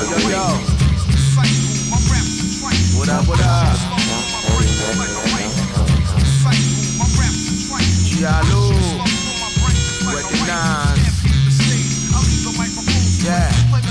yo. What up, what up? Giallo, recognize. Yeah.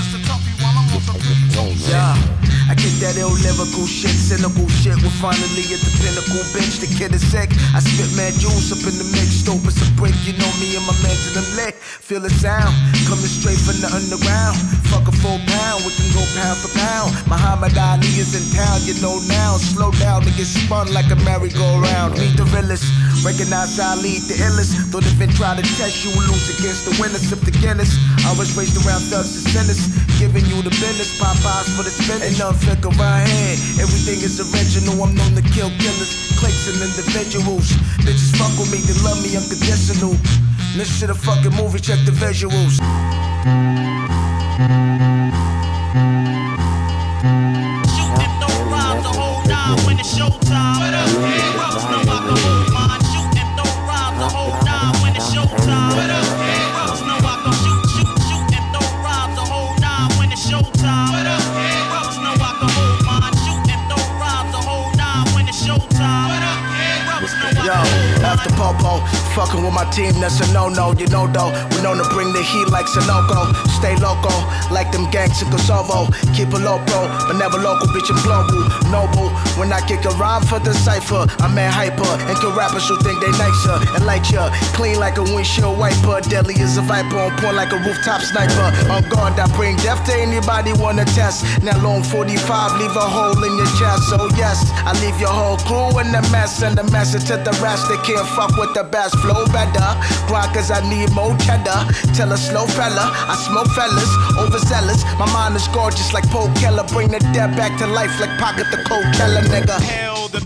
Yeah. I get that ill lyrical shit, cynical shit. We're finally at the pinnacle bench. The kid is sick. I spit mad juice up in the mix. Dope as a brick. You know me and my man to them lit. Feel the sound coming straight from the underground. Fuck a full pound, we can go pound for pound. Muhammad Ali is in town, you know now. Slow down to get spun like a merry-go-round. Meet the realest, recognize I lead the illest. Don't even try to test you, lose against the winners. Sip the Guinness, I was raised around thugs and sinners. Giving you the business, Popeyes for the spinach. Ain't nothing fake around here, everything is original. I'm known to kill killers, cliques and individuals. Bitches fuck with me, they love me unconditional. This shit a fucking movie, check the visuals. Shooting no rhymes the whole nine when it's showtime. Rubs know I can hold mine. Shooting no rhymes the whole nine when it's showtime. Rubs know I can shooting no rhymes the whole nine when it's showtime. Rubs know I can hold mine. Shooting no rhymes the whole nine when it's showtime. Rubs know I can hold mine. Yo, after Popo, fucking with my team, that's a no-no, you know though. We known to bring the heat like Sunoco. Stay loco, like them gangs in Kosovo. Keep a low pro, but never local, bitch, I'm global. Noble, when I kick a rhyme for the cypher, I'm at hyper. And to rappers who think they nicer and like ya. Clean like a windshield wiper. Deadly as a viper, on point like a rooftop sniper. On guard, I bring death to anybody wanna test. Now long 45, leave a hole in your chest. So yes, I leave your whole crew in the mess. And the message to the rest, they can't fuck with the best. Flow better, grind cause I need more cheddar. Tell a slow fella, I smoke fellas, overzealous. My mind is gorgeous like Paul Keller. Bring the dead back to life like Pocket the Cold Keller, nigga. Hell, the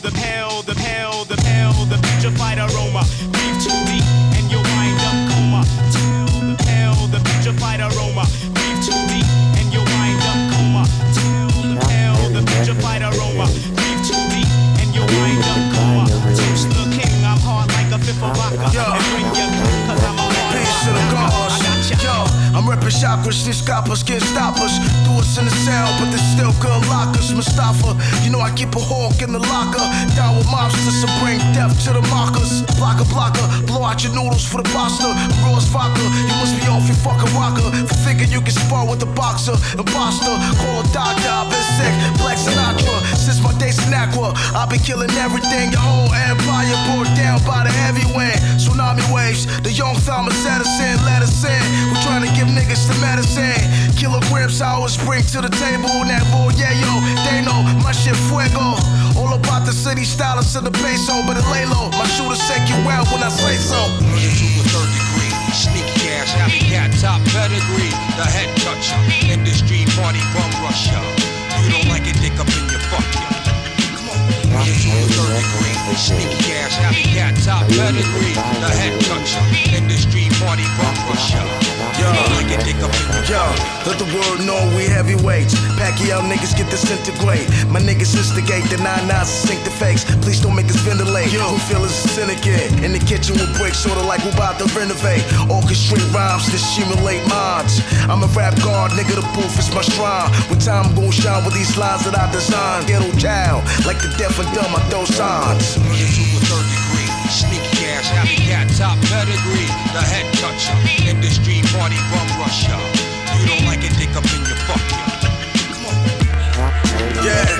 putrefied aroma. Breathe too deep and you'll wind up coma. The putrefied aroma. Breathe too deep and you'll wind up coma. The putrefied aroma. Breathe too deep and you'll wind up coma. Toast the king, I'm hard like a fifth of vodka. And bring your king, cause I'm a hard Peace to the gods. Yo, I'm reppin' chakras, these coppers can't stop us. Do us in the cell, but they still couldn't lock us. Mustafa, you know I keep a hawk in the locker. Down with mobsters to bring death to the mockers. Blocker, blow out your noodles for the pasta. Raw as vodka, you must be off your fucking rocker. For thinking you can spar with a boxer. Imposter, call a doctor, I've been sick. Black Sinatra, since my days in Aqua. I've been killing everything, your whole empire brought down by the heavy wind. Tsunami waves, the young Thomas Edison, let us in. We're trying to give niggas the medicine. Kilograms I always bring to the table. That boy, yeah, yo, they know my shit fuego. All about the city stylist of the peso, but it lay low. My shooter check you out when I say so. Running to a third degree, sneaky ass, happy cat, top pedigree. The head toucher, industry party bum rusher. You don't like it, dick up in your fuck ya. Running to a third degree, sneaky ass, happy cat, top pedigree. The head toucher, industry party bum rusher. You don't like it, dick up in your Yo, let the world know we heavyweights. Pacquiao niggas get disintegrate. My niggas instigate the 9-9s sink the fakes. Please don't make us ventilate. Yo, we feel as a syndicate. In the kitchen with bricks, sorta like we about to renovate. Orchestrate rhymes to stimulate minds. I'm a rap guard, nigga, the booth is my shrine. With time I'm gon' shine with these lines that I design. Ghetto child, like the deaf and dumb, I throw signs. Running to a third degree, sneaky ass, happy cat, top pedigree. The head toucher, industry party bum rusher. You don't like it, dick up in your fuck ya. Come on. Yeah.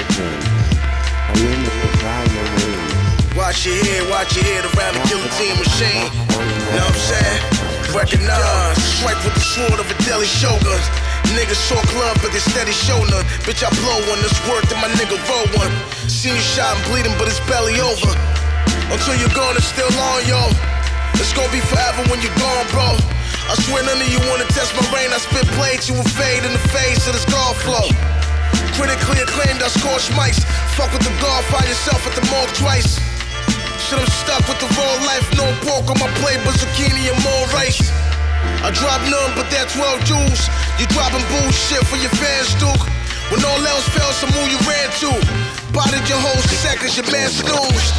Watch your head around the guillotine machine. Know what I'm saying? Recognize, strike with the sword of a deadly shogun. Niggas talk love, but they steady show none. Bitch, I blow one, this work that my nigga roll one. Seen you shot and bleeding, but it's belly over. Until you're gone, it's still on, yo. It's gonna be forever when you're gone, bro. I swear none of you wanna test my reign. I spit blades, you will fade in the face of this guard flow. Critically acclaimed, I scorch mics. Fuck with the guard, find yourself at the mall twice. Shit, I'm stuck with the raw life. No pork on my plate, but zucchini and more rice. I drop none, but that 12 jewels. You dropping bullshit for your fans, Duke. When all else fails, some who you ran to. Botted your whole seconds, your man snoozed.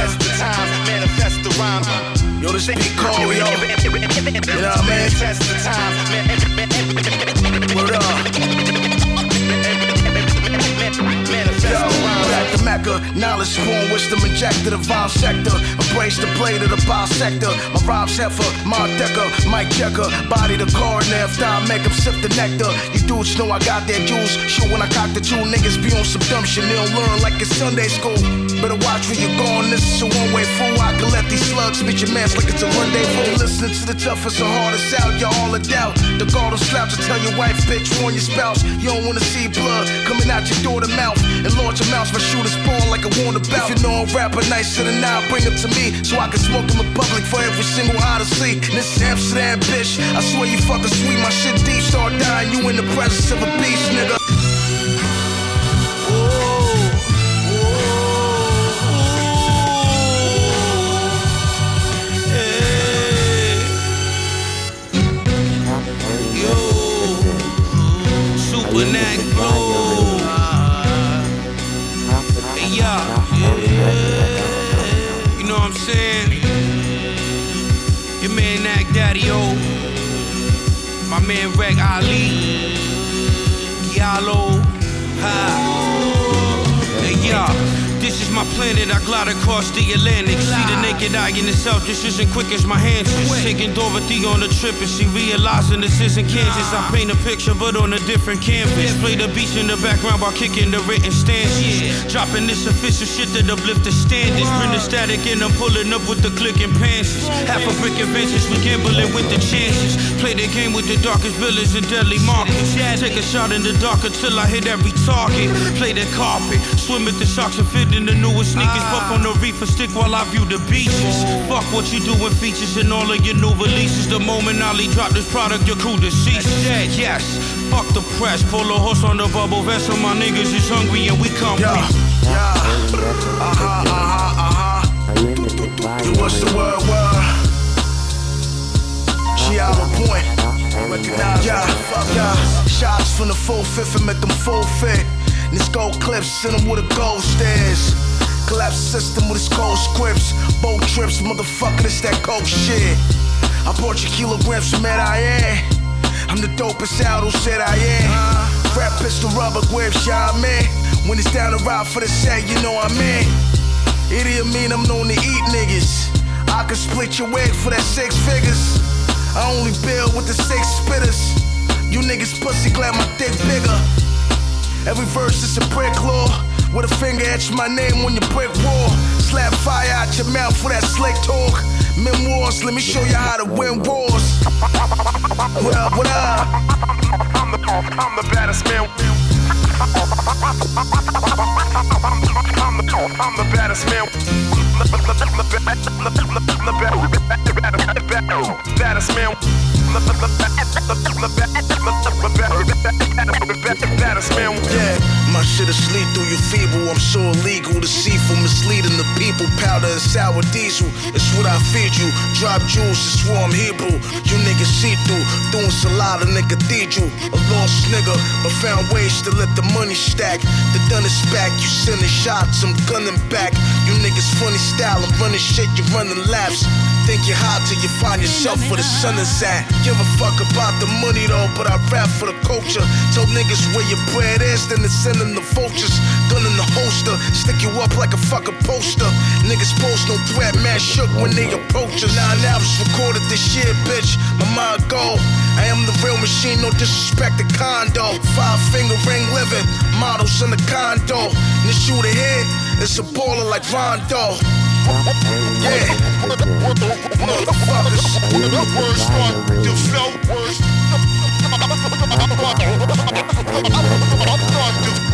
test the time, manifest the rhyme. Yo, this beat cold, yo. You know what I mean? Test the time. Word up. Yo, back to Mecca, knowledge spawn, wisdom injected the vibe sector. Embrace the blade of the bisector. My rhymes heifer, Mark Decker, Mike Checker, body the coroner. After I make them sip the nectar. You dudes know I got that juice. Shoot when I cock the two niggas be on some dumb shit. They don't learn like it's Sunday school. Better watch where you're going. This is a one-way fool. I can let these slugs beat your mans like it's a rendezvous. Listening to the toughest and hardest out, you're all a doubt. The guard will slap to tell your wife, bitch, warn your spouse. You don't wanna see blood coming out your door to mouth. And launch your mouth, my shooters ball like a warn about. If you know I'm rapping nicer than now, bring them to me so I can smoke them in public for every single odyssey. This is Amsterdam, bitch. I swear you fucking sweet, my shit deep. Start dying, you in the presence of a beast, nigga. Supernac flow. Hey, yeah. You know what I'm saying? Your man Nac Daddy-O. My man Reg Ali. Giallo. Ha. Hey, yeah. This is my planet, I glide across the Atlantic. See the naked eye in itself, this isn't quick as my hands. Taking Dorothy on a trip and she realizing this isn't Kansas. I paint a picture but on a different canvas. Play the beats in the background while kicking the written stances. Dropping this official shit that uplift the standards. Bring the static and I'm pulling up with the clicking panses. Half a brick adventures, we gambling with the chances. Play the game with the darkest villains and deadly markets. Take a shot in the dark until I hit every target. Play the carpet, swim with the sharks and fit in the newest sneakers. Puff on the reefer stick while I view the beaches. Fuck what you doing features and all of your new releases. The moment Ali drop this product, your crew deceased. Yes, fuck the press. Pull a horse on the bubble vessel. My niggas is hungry and we come. Yeah. What's the word? She out on point. Recognize. Yeah. Shots from the full fifth and make them full fit. And this gold clips, send them with a gold stairs. Collapse system with its cold scripts. Boat trips, motherfucker, this that cold shit. I brought you kilograms from Medellin. I'm the dopest out who said I am. Rap pistol rubber grips, yeah, I mean. When it's down to ride for the set, you know I'm in. Idiot mean I'm known to eat niggas. I can split your wig for that 6 figures. I only build with the 6 spitters. You niggas pussy glad my dick bigger. Every verse is a brick law. With a finger etch my name on your brick wall. Slap fire out your mouth for that slick talk. Memoirs, let me show you how to win wars. What up, what up? I'm the baddest man. I'm the baddest man. Baddest man. Yeah, my shit is lethal, you feeble. I'm so illegal, deceitful, misleading the people. Powder and sour diesel, it's what I feed you. Drop jewels, it's what I'm Hebrew. You niggas see through, doing salada in the cathedral. A lost nigga, but found ways to let the money stack. The done is back, you sending shots, I'm gunning back. You niggas funny style, I'm running shit, you running laps. Think you're hot till you find yourself where the sun is at. Give a fuck about the money though, but I rap for the culture. Tell niggas where your bread is, then it's sending the vultures. Gun in the holster, stick you up like a fucking poster. Niggas post no threat, man shook when they approach us. 9 albums recorded this year, bitch. My mind go. I am the real machine, no disrespect to condo. 5-finger ring living, models in the condo. And the shooter hit, it's a baller like Rondo. Yeah, motherfuckers. Words start to flow. Words start to